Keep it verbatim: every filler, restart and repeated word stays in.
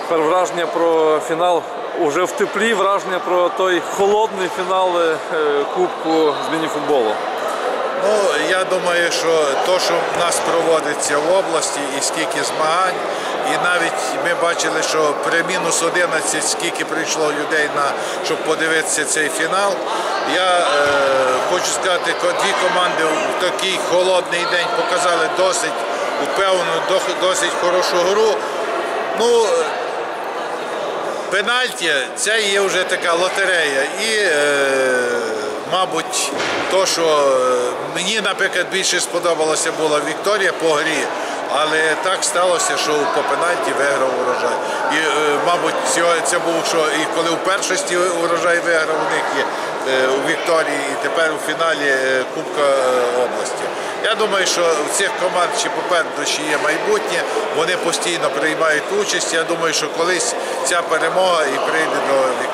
Тепер враження про фінал уже в теплі, враження про той холодний фінал Кубку з мініфутболу. Ну, я думаю, що те, що в нас проводиться в області і скільки змагань, і навіть ми бачили, що при мінус одинадцять скільки прийшло людей, на, щоб подивитися цей фінал. Я е, хочу сказати, дві команди в такий холодний день показали досить впевнену, досить хорошу гру. Ну, пенальті – це є вже така лотерея. І, е, мабуть, то, що мені, наприклад, більше сподобалося була Вікторія по грі, але так сталося, що по пенальті виграв Урожай. І, мабуть, це було, що і коли у першості Урожай виграв, у них є у Вікторії, і тепер у фіналі Кубка області. Я думаю, що у цих команд ще попереду ще є майбутнє, вони постійно приймають участь. Я думаю, що колись ця перемога і прийде до